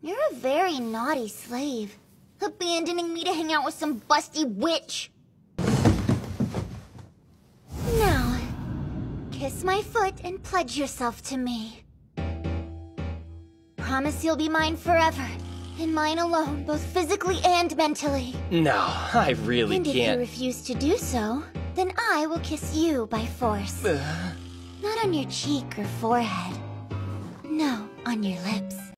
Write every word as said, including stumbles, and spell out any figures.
You're a very naughty slave, abandoning me to hang out with some busty witch. Now, kiss my foot and pledge yourself to me. Promise you'll be mine forever, and mine alone, both physically and mentally. No, I really and can't. And if you refuse to do so, then I will kiss you by force. Not on your cheek or forehead. No, on your lips.